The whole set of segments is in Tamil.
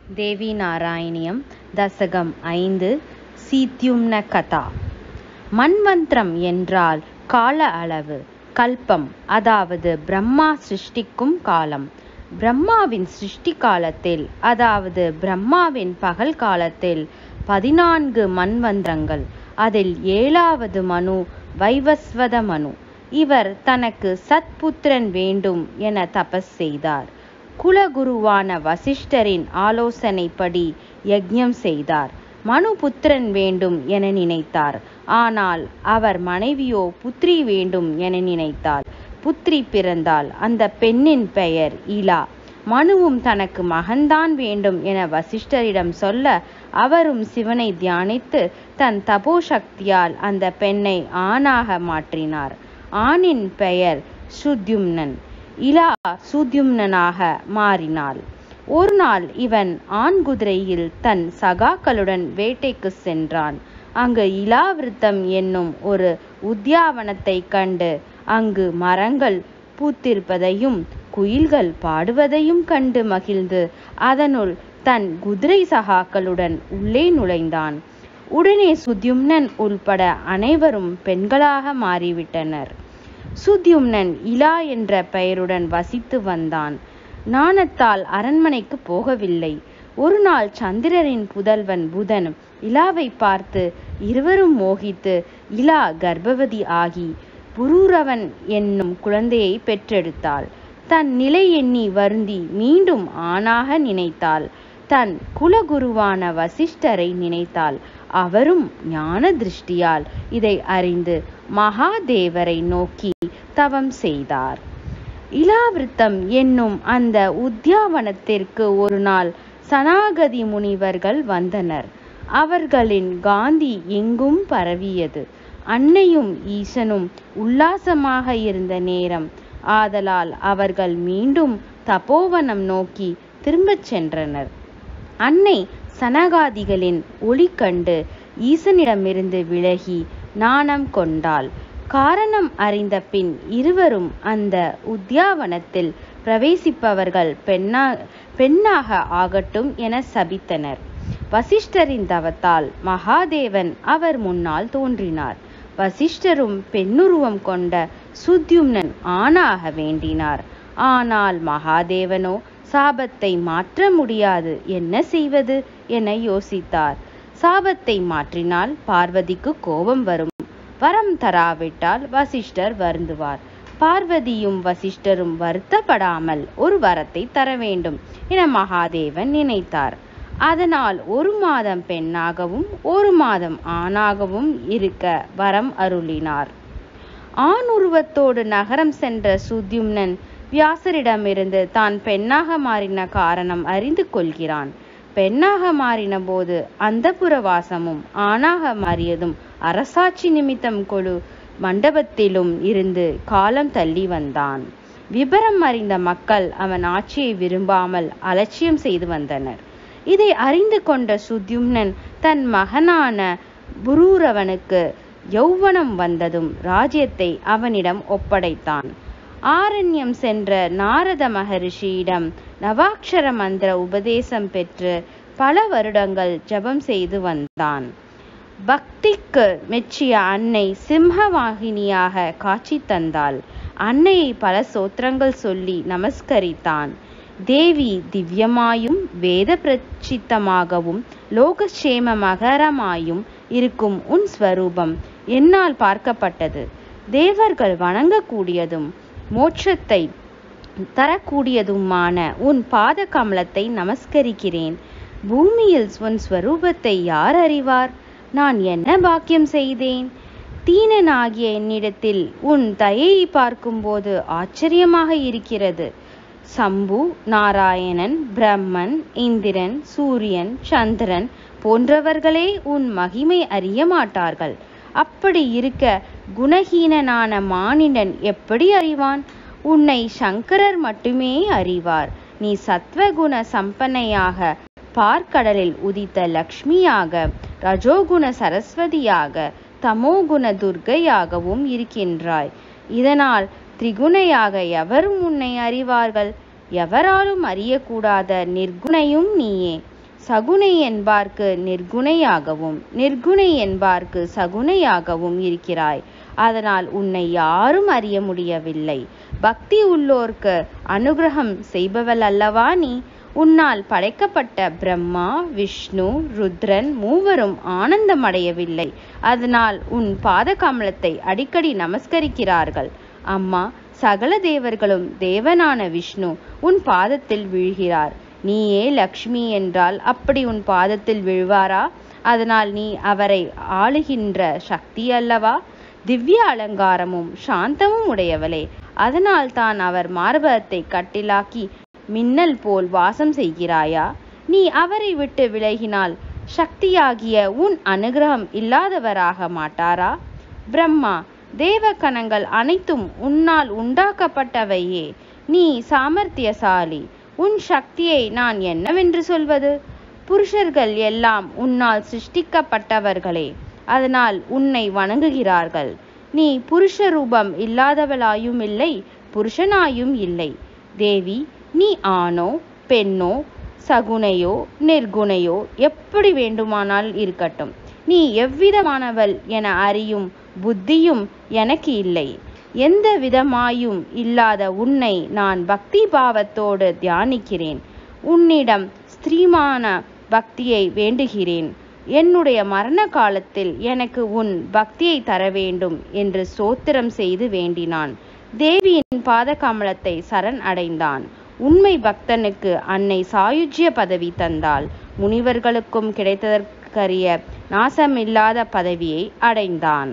தேவி நாராயணியம் தசகம் 5 சீத்யும்ன கதா. மன்வந்திரம் என்றால் கால அளவு, கல்பம் அதாவது பிரம்மா சிருஷ்டிக்கும் காலம். பிரம்மாவின் சிருஷ்டி காலத்தில் அதாவது பிரம்மாவின் பகல் காலத்தில் 14 மன்வந்திரங்கள். அதில் 7வது மனு வைவஸ்வத மனு. இவர் தனக்கு சத்புத்திரன் வேண்டும் என தபஸ் செய்தார். குலகுருவான வசிஷ்டரின் ஆலோசனைப்படி யஜ்ஞம் செய்தார். மனு புத்திரன் வேண்டும் என நினைத்தார். ஆனால் அவர் மனைவியோ புத்திரி வேண்டும் என நினைத்தாள். புத்திரி பிறந்தாள். அந்த பெண்ணின் பெயர் இலா. மனுவும் தனக்கு மகன்தான் வேண்டும் என வசிஷ்டரிடம் சொல்ல அவரும் சிவனை தியானித்து தன் தபோசக்தியால் அந்த பெண்ணை ஆணாக மாற்றினார். ஆணின் பெயர் சுத்யும்னன். இலா சுத்யும்னனாக மாறினாள். ஒரு நாள் இவன் ஆண் குதிரையில் தன் சகாக்களுடன் வேட்டைக்கு சென்றான். அங்கு இலாவிருத்தம் என்னும் ஒரு உத்தியாவனத்தை கண்டு அங்கு மரங்கள் பூத்திருப்பதையும் குயில்கள் பாடுவதையும் கண்டு மகிழ்ந்து அதனுள் தன் குதிரை சகாக்களுடன் உள்ளே நுழைந்தான். உடனே சுத்யும்னன் உள்பட அனைவரும் பெண்களாக மாறிவிட்டனர். சுத்யும்னன் இலா என்ற பெயருடன் வசித்து வந்தான். நாணத்தால் அரண்மனைக்கு போகவில்லை. ஒரு நாள் சந்திரரின் புதல்வன் புதன் இலாவை பார்த்து இருவரும் மோகித்து இலா கர்ப்பவதி ஆகி புரூரவன் என்னும் குழந்தையை பெற்றெடுத்தாள். தன் நிலை எண்ணி வருந்தி மீண்டும் ஆணாக நினைத்தாள். தன் குலகுருவான வசிஷ்டரை நினைத்தாள். அவரும் ஞான திருஷ்டியால் இதை அறிந்து மகாதேவரை நோக்கி தவம் செய்தார். இலாவிருத்தம் என்னும் அந்த உத்தியாவனத்திற்கு ஒரு நாள் சனாகதி முனிவர்கள் வந்தனர். அவர்களின் காந்தி எங்கும் பரவியது. அன்னையும் ஈசனும் உல்லாசமாக இருந்த நேரம் ஆதலால் அவர்கள் மீண்டும் தபோவனம் நோக்கி திரும்பச் சென்றனர். அன்னை சனகாதிகளின் ஒளி கண்டு ஈசனிடமிருந்து விலகி நாணம் கொண்டாள். காரணம் அறிந்த பின் இருவரும் அந்த உத்தியாவனத்தில் பிரவேசிப்பவர்கள் பெண்ணாக ஆகட்டும் என சபித்தனர். வசிஷ்டரின் தவத்தால் மகாதேவன் அவர் முன்னால் தோன்றினார். வசிஷ்டரும் பெண்ணுருவம் கொண்ட சுத்யும்னன் ஆணாக வேண்டினார். ஆனால் மகாதேவனோ சாபத்தை மாற்ற முடியாது, என்ன செய்வது என யோசித்தார். சாபத்தை மாற்றினால் பார்வதிக்கு கோபம் வரும். வரம் தராவிட்டால் வசிஷ்டர் வருந்துவார். பார்வதியும் வசிஷ்டரும் வருத்தப்படாமல் ஒரு வரத்தை தர வேண்டும் என மகாதேவன் நினைத்தார். அதனால் 1 மாதம் பெண்ணாகவும் 1 மாதம் ஆணாகவும் இருக்க வரம் அருளினார். ஆண் உருவத்தோடு நகரம் சென்ற சுத்யும்னன் வியாசரிடமிருந்து தான் பெண்ணாக மாறின காரணம் அறிந்து கொள்கிறான். பெண்ணாக மாறின போது அந்தப்புர வாசமும், ஆணாக மாறியதும் அரசாட்சி நிமித்தம் கொழு மண்டபத்திலும் இருந்து காலம் தள்ளி வந்தான். விபரம் அறிந்த மக்கள் அவன் ஆட்சியை விரும்பாமல் அலட்சியம் செய்து வந்தனர். இதை அறிந்து கொண்ட சுத்யும்னன் தன் மகனான புரூரவனுக்கு யௌவனம் வந்ததும் ராஜ்யத்தை அவனிடம் ஒப்படைத்தான். ஆரண்யம் சென்ற நாரத மகரிஷியிடம் நவாக்ஷர மந்திர உபதேசம் பெற்று பல வருடங்கள் ஜபம் செய்து வந்தான். பக்திக்கு மெச்சிய அன்னை சிம்ஹவாகினியாக காட்சி தந்தாள். அன்னையை பல சோத்திரங்கள் சொல்லி நமஸ்கரித்தான். தேவி திவ்யமாயும் வேத பிரச்சித்தமாகவும் லோகக்ஷேம மகரமாயும் இருக்கும் உன் ஸ்வரூபம் என்னால் பார்க்கப்பட்டது. தேவர்கள் வணங்கக்கூடியதும் மோட்சத்தை தரக்கூடியதுமான உன் பாத கமலத்தை நமஸ்கரிக்கிறேன். பூமியில் உன் ஸ்வரூபத்தை யார் அறிவார்? நான் என்ன பாக்கியம் செய்தேன்? தீனனாகிய என்னிடத்தில் உன் தயையை பார்க்கும்போது ஆச்சரியமாக இருக்கிறது. சம்பு, நாராயணன், பிரம்மன், இந்திரன், சூரியன், சந்திரன் போன்றவர்களே உன் மகிமை அறிய மாட்டார்கள். அப்படி இருக்க குணஹீனனான மானிடன் எப்படி அறிவான்? உன்னை சங்கரர் மட்டுமே அறிவார். நீ சத்வகுண சம்பன்னையாக, பார்க்கடலில் உதித்த லக்ஷ்மியாக, ரஜோகுண சரஸ்வதியாக, தமோகுண துர்க்கையாகவும் இருக்கின்றாய். இதனால் திரிகுணையாக எவரும் உன்னை அறிவார்கள். எவராலும் அறியக்கூடாத நிர்குணையும் நீயே. சகுனை என்பார்க்கு நிர்குணையாகவும் நிர்குணை என்பார்க்கு சகுனையாகவும் இருக்கிறாய். அதனால் உன்னை யாரும் அறிய முடியவில்லை. பக்தி உள்ளோர்க்கு அனுகிரகம் செய்பவள் அல்லவா நீ? உன்னால் படைக்கப்பட்ட பிரம்மா, விஷ்ணு, ருத்ரன் மூவரும் ஆனந்தமடையவில்லை. அதனால் உன் பாத கமலத்தை அடிக்கடி நமஸ்கரிக்கிறார்கள். அம்மா, சகல தேவர்களும் தேவனான விஷ்ணு உன் பாதத்தில் விழுகிறார். நீயே லக்ஷ்மி என்றால் அப்படி உன் பாதத்தில் விழுவாரா? அதனால் நீ அவரை ஆளுகின்ற சக்தி அல்லவா? திவ்ய அலங்காரமும் சாந்தமும் உடையவளே. அதனால் தான் அவர் மார்பகத்தை கட்டிலாக்கி மின்னல் போல் வாசம் செய்கிறாயா? நீ அவரை விட்டு விலகினால் சக்தியாகிய உன் அனுகிரகம் இல்லாதவராக மாட்டாரா? பிரம்மா, தேவ கணங்கள் அனைத்தும் உன்னால் உண்டாக்கப்பட்டவையே. நீ சாமர்த்தியசாலி. உன் சக்தியை நான் என்னவென்று சொல்வது? புருஷர்கள் எல்லாம் உன்னால் சிருஷ்டிக்கப்பட்டவர்களே. அதனால் உன்னை வணங்குகிறார்கள். நீ புருஷ ரூபம் இல்லாதவளாயும் இல்லை, புருஷனாயும் இல்லை. தேவி, நீ ஆணோ பெண்ணோ சகுனையோ நிர்குணையோ எப்படி வேண்டுமானால் இருக்கட்டும். நீ எவ்விதமானவள் என அறியும் புத்தியும் எனக்கு இல்லை. எந்த விதமாயும் இல்லாத உன்னை நான் பக்தி பாவத்தோடு தியானிக்கிறேன். உன்னிடம் ஸ்திரீமான பக்தியை வேண்டுகிறேன். என்னுடைய மரண காலத்தில் எனக்கு உன் பக்தியை தர வேண்டும் என்று ஸ்தோத்திரம் செய்து வேண்டினான். தேவியின் பாத கமலத்தை சரண் அடைந்தான். உண்மை பக்தனுக்கு அன்னை சாயுஜ்ய பதவி தந்தாள். முனிவர்களுக்கும் கிடைத்ததற்கரிய நாசமில்லாத பதவியை அடைந்தான்.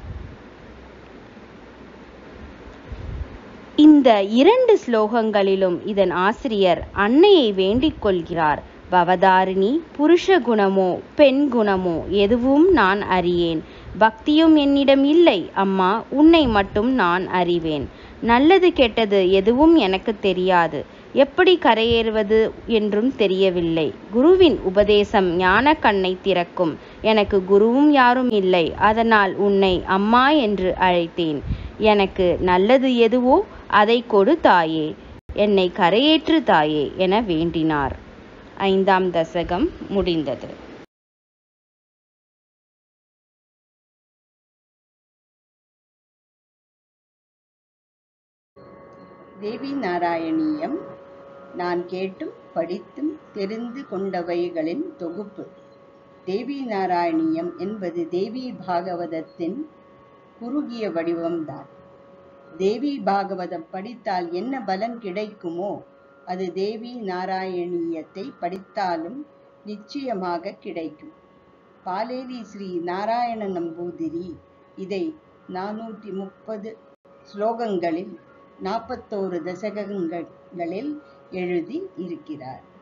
இந்த 2 ஸ்லோகங்களிலும் இதன் ஆசிரியர் அன்னையை வேண்டிக் கொள்கிறார். பவதாரிணி, புருஷ குணமோ பெண் குணமோ எதுவும் நான் அறியேன். பக்தியும் என்னிடம் இல்லை. அம்மா, உன்னை மட்டும் நான் அறிவேன். நல்லது கெட்டது எதுவும் எனக்கு தெரியாது. எப்படி கரையேறுவது என்றும் தெரியவில்லை. குருவின் உபதேசம் ஞான கண்ணை திறக்கும். எனக்கு குருவும் யாரும் இல்லை. அதனால் உன்னை அம்மா என்று அழைத்தேன். எனக்கு நல்லது எதுவோ அதை கொடு தாயே. என்னை கரையேற்று தாயே என வேண்டினார். 5ஆம் தசகம் முடிந்தது. தேவி நாராயணியம் நான் கேட்டும் படித்தும் தெரிந்து கொண்டவைகளின் தொகுப்பு. தேவி நாராயணியம் என்பது தேவி பாகவதத்தின் குறுகிய வடிவம்தான். தேவி பாகவதம் படித்தால் என்ன பலன் கிடைக்குமோ அது தேவி நாராயணியத்தை படித்தாலும் நிச்சயமாக கிடைக்கும். பாலேரி ஸ்ரீ நாராயண நம்பூதிரி இதை 430 ஸ்லோகங்களில் 41 தசகங்களில் எழுதி இருக்கிறார்.